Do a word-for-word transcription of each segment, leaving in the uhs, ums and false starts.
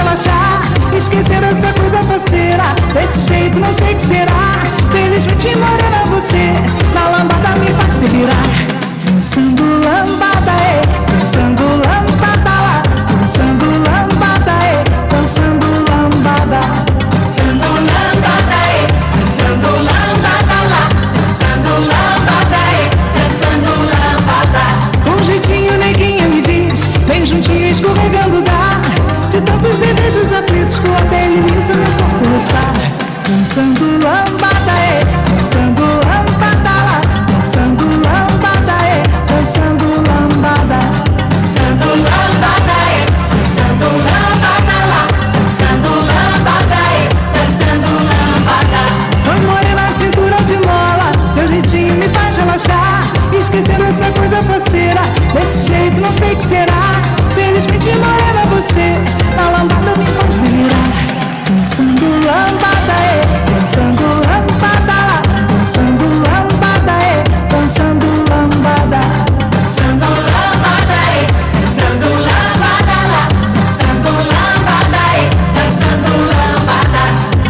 relaxar, esquecer essa coisa faceira. Desse jeito não sei o que será. Felizmente morena você, na lambada me faz delirar. Dançando lambada, é, dançando lambada lá. Dançando lambada, é, dançando lambada. Dançando lambada, é, dançando lambada lá. Dançando lambada, é, dançando lambada. Com jeitinho neguinha me diz, bem juntinho escorregando dá. De tantos desejos aflitos, sua pele lisa, meu corpo roçar. Dançando lambada, é, dançando lambada lá. Dançando lambada, é, dançando lambada. Dançando lambada, é, dançando lambada lá. Dançando lambada, é, dançando lambada. Põe morena na cintura de mola, seu jeitinho me faz relaxar, esquecendo essa coisa faceira. Desse jeito não sei o que será. Felizmente morena você, na lambada me faz delirar. Dançando lambada, é, dançando lambada lá. Dançando lambada, é, dançando lambada. Dançando lambada, é, dançando lambada lá. Dançando lambada, é, dançando lambada.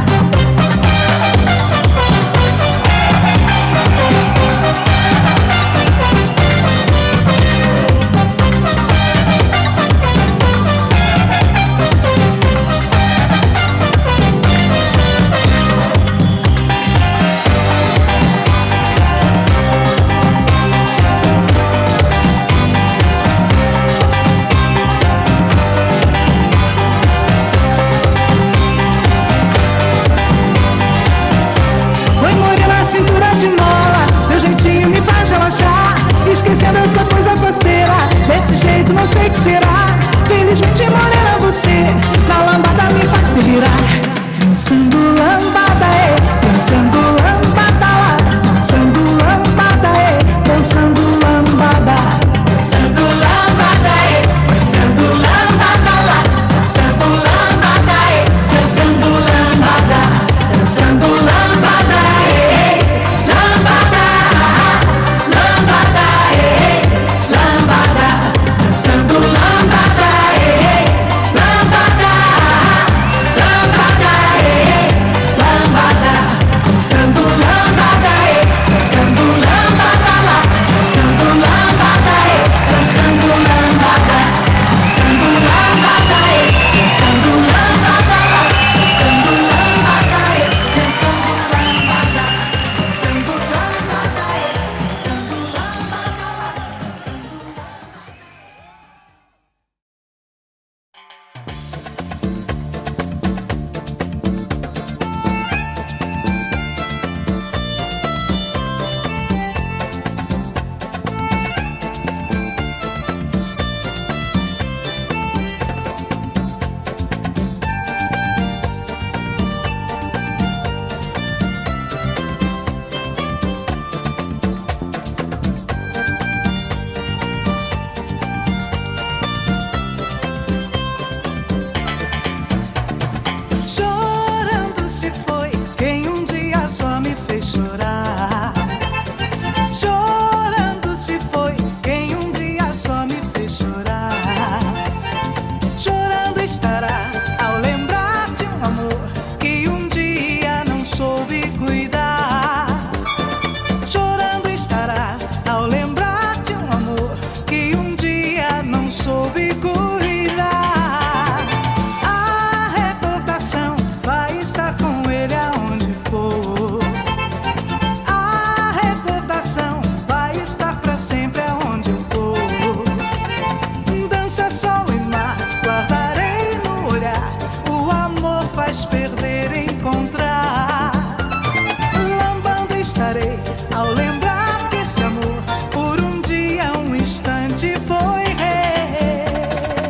Cintura de mola, seu jeitinho me faz relaxar, esquecendo essa coisa faceira. Desse jeito não sei o que será. Felizmente morena você, na lambada me faz delirar. Dançando lambada, é, dançando lambada lá. Dançando lambada, é, dançando lambada. Dançando lambada, é, dançando lambada lá. Dançando lambada, é, dançando lambada. Dançando lambada, é, lambada, lambada, é, lambada. Dançando lambada, é, lambada, lambada, é, lambada. Dançando lambada, é, dançando lambada lá. Dançando lambada, é, dançando lambada. Dançando lambada, é, dançando lambada lá. Dançando lambada, é, dançando lambada. Dançando lambada, é, dançando lambada lá. Chorando se foi quem um dia só me fez chorar. Chorando se foi quem um dia só me fez chorar. Chorando estará ao lembrar de um amor que um dia não soube cuidar. Chorando estará ao lembrar de um amor que um dia não soube cuidar. A recordação vai estar com ele aonde for. A recordação vai estar pra sempre aonde eu for. Dança, sol e mar, guardarei no olhar. O amor faz perder e encontrar. Lambando estarei ao lembrar que esse amor por um dia, um instante foi rei.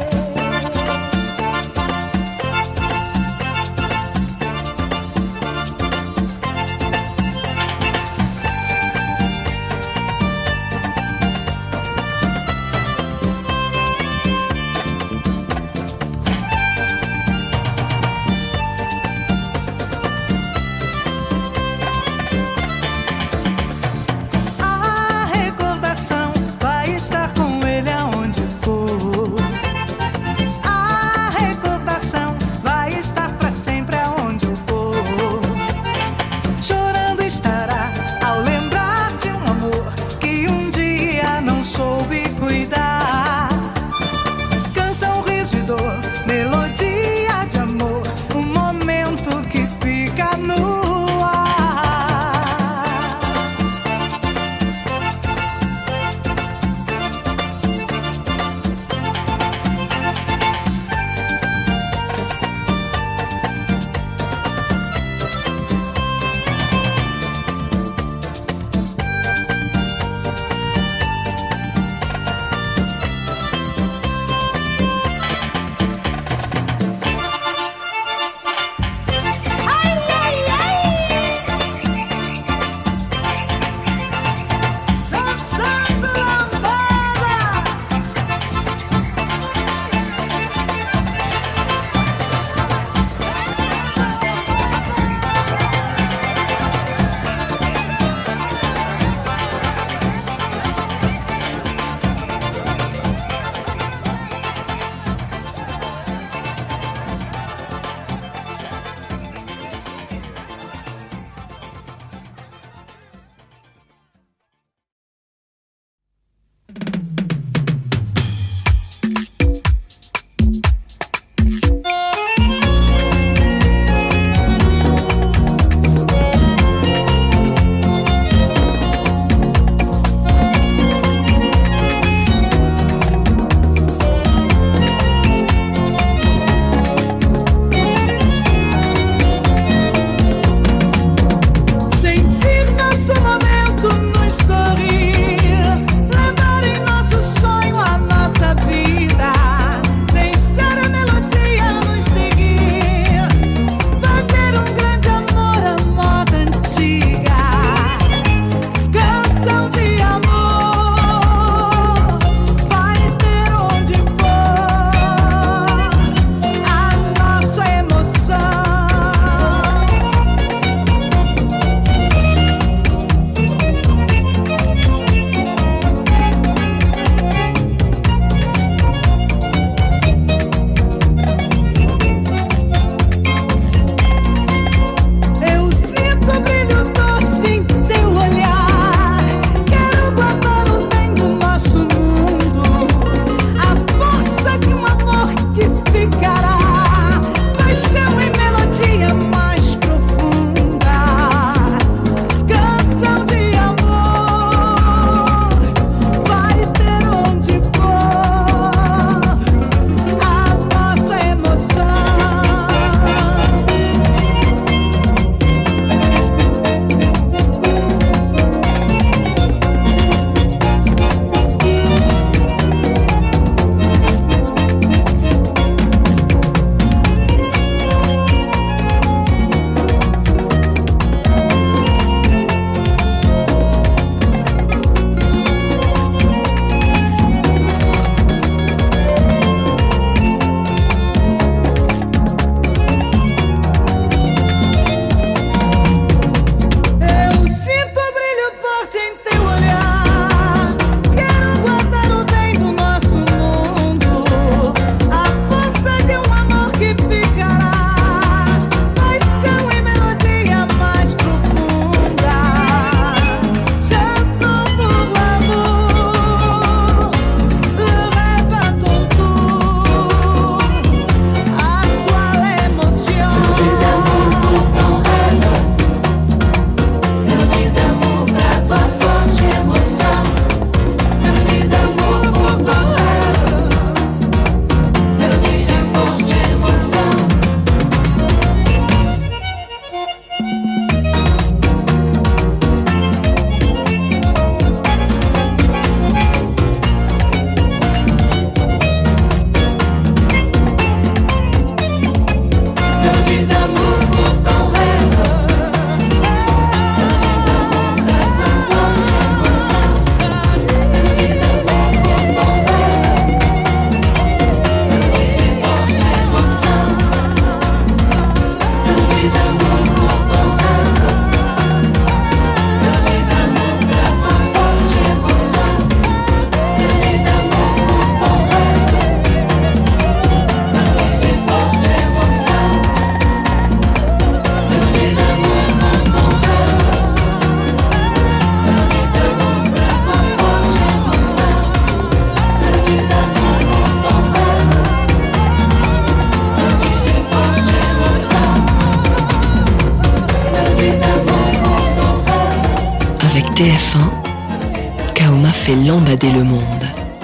T F un, Kaoma fait lambader le monde.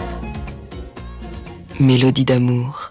Mélodie d'amour.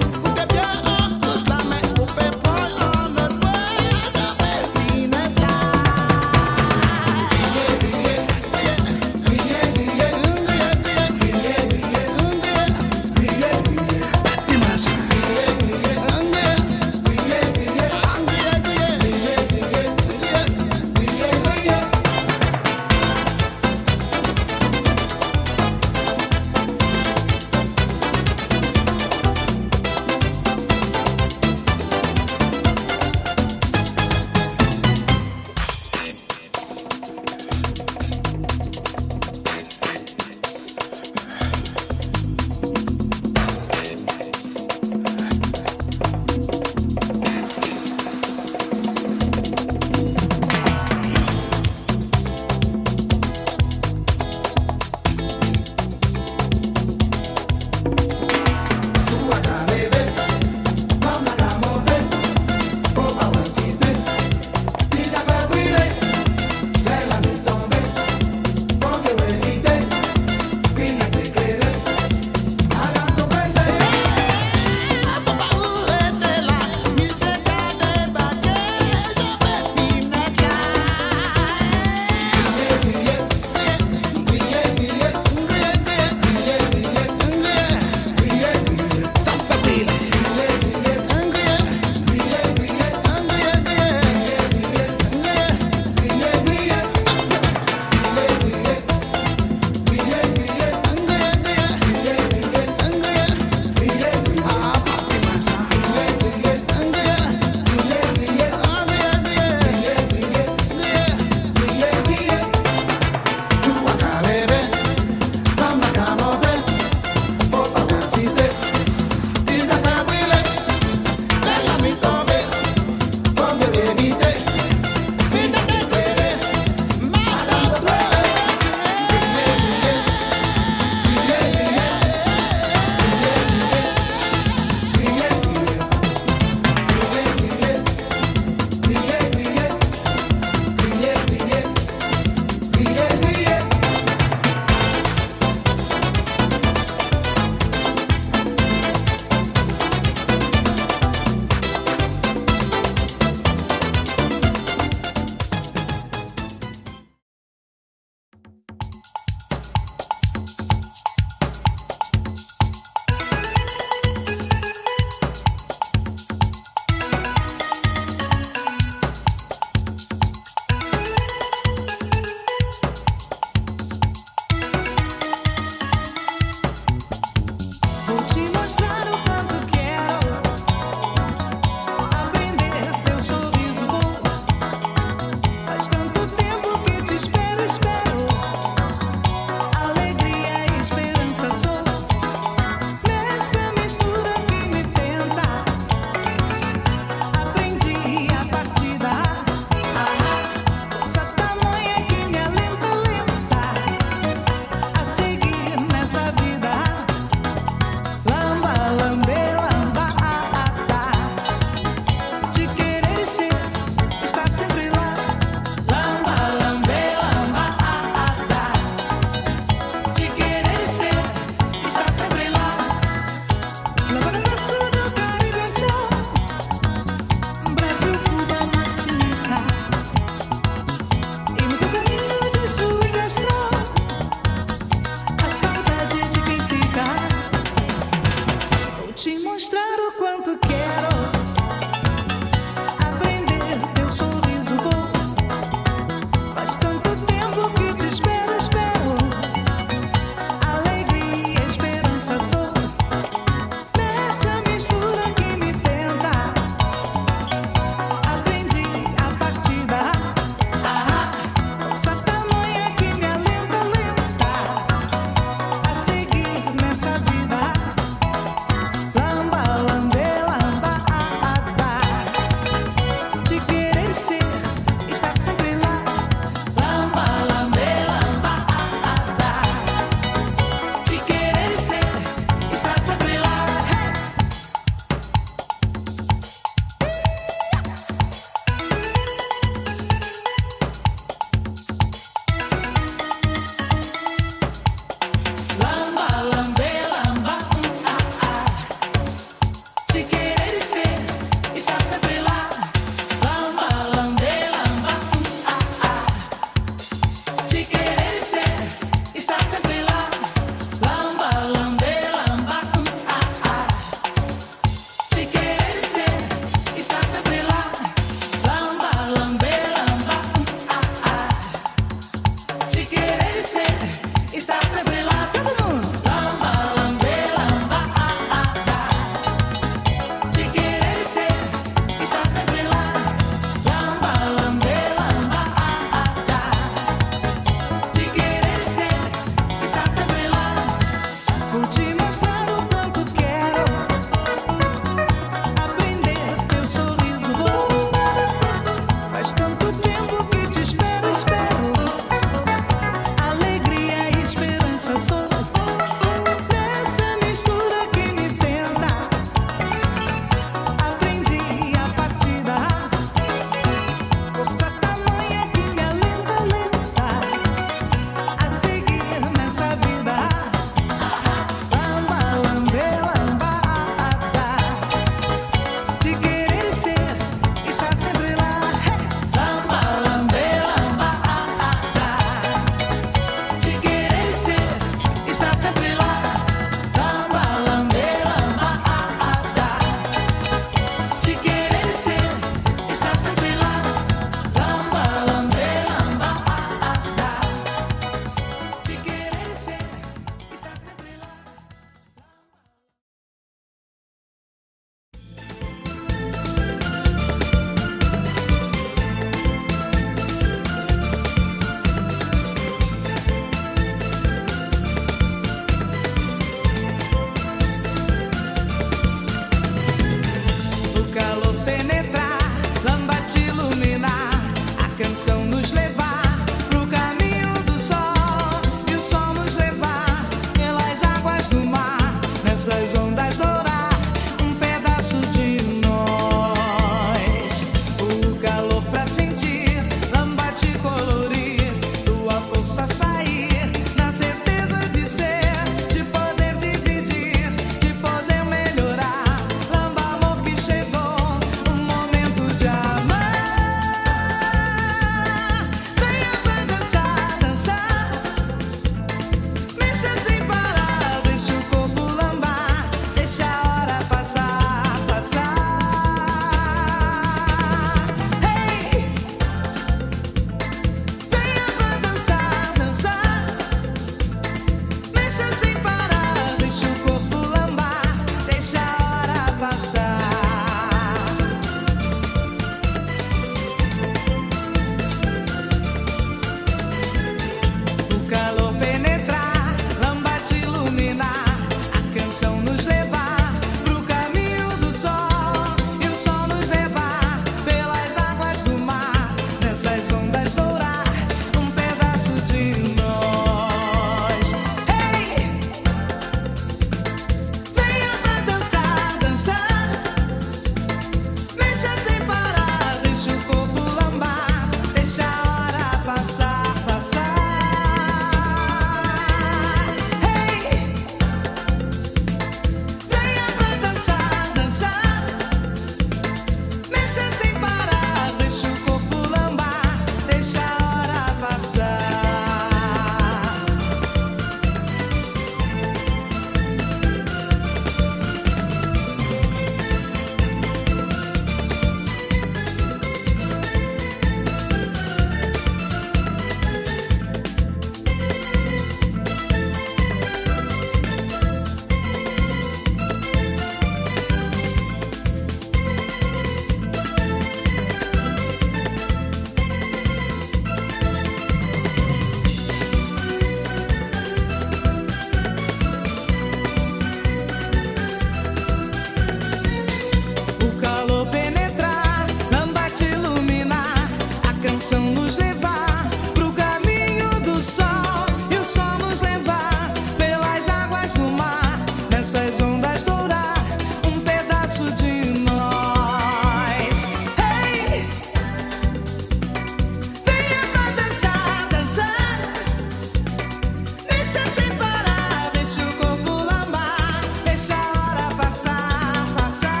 Deixa sem parar, deixa o corpo lambar, deixa a hora passar, passar.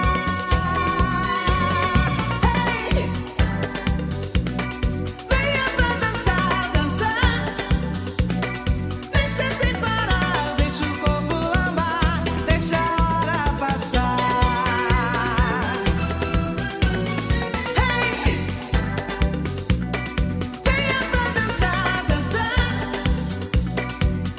Hey! Venha pra dançar, dançar. Deixa sem parar, deixa o corpo lambar, deixa a hora passar. Hey! Venha pra dançar, dançar.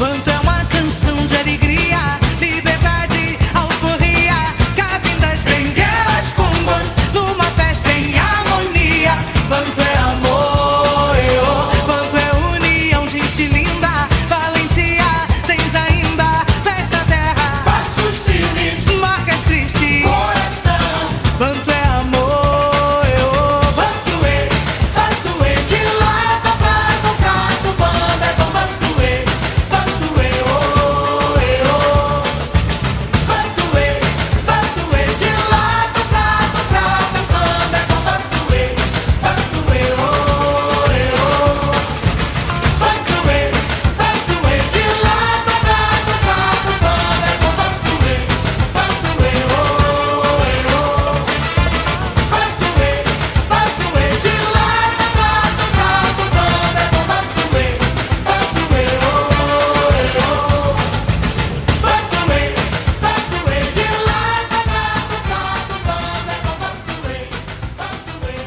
Quanto é uma canção de alegria, liberdade, alforria, cabem das benguelas com bons, numa festa em harmonia. Quanto é amor, eu, quanto é união, gente linda, valentia, tens ainda festa terra, passos firmes, marcas tristes, coração. Quanto é amor, eu, quanto é, quanto é de lá pra cá, do canto, banda, é bom, quanto é, quanto é, oh, eu, quanto é, quanto é de lá pra cá, do canto, banda, é bom, quanto é, quanto é, oh, eu, quanto é, quanto é de lá pra cá, do canto, banda, é bom, quanto é, quanto é, oh, eu, quanto é, quanto é de lá pra cá, do canto, banda, é bom, quanto é, quanto é, oh, eu, quanto é, quanto é de lá pra cá, do canto, banda, é bom, quanto é, quanto é,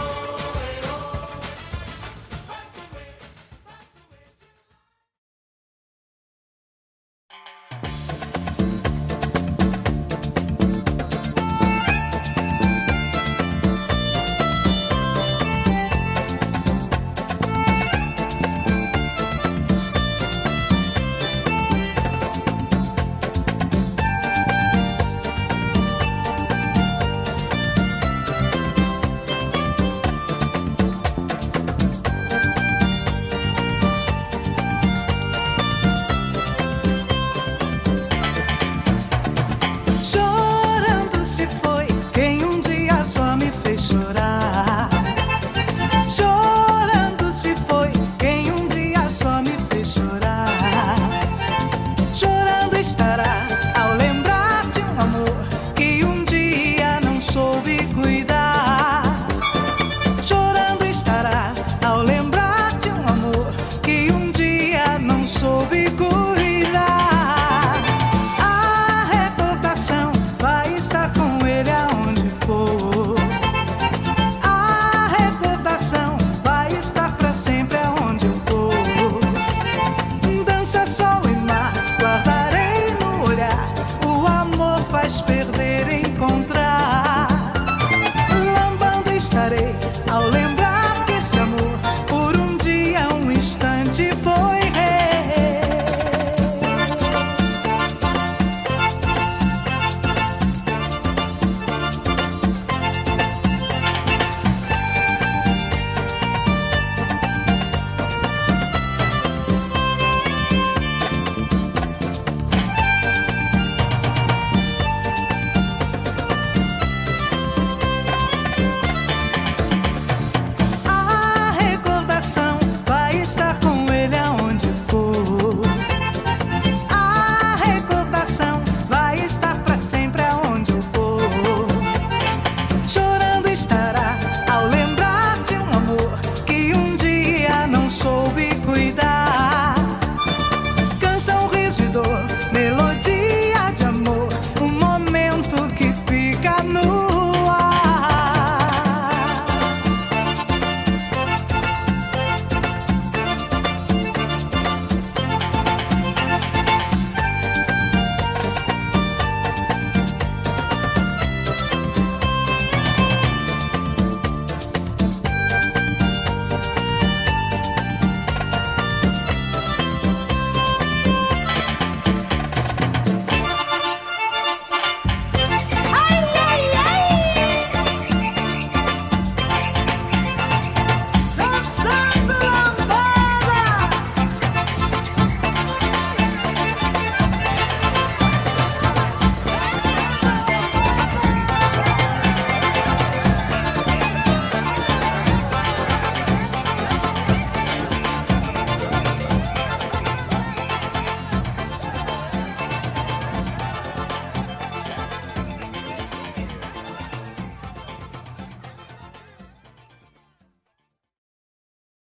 chorando se foi quem um dia só me fez chorar. Chorando se foi quem um dia só me fez chorar. Chorando estará ao lembrar de um amor que um dia não soube cuidar. Chorando estará ao lembrar de um amor que um dia não soube cuidar. A recordação vai estar com ele aonde for. A recordação vai estar pra sempre aonde eu for. Dança só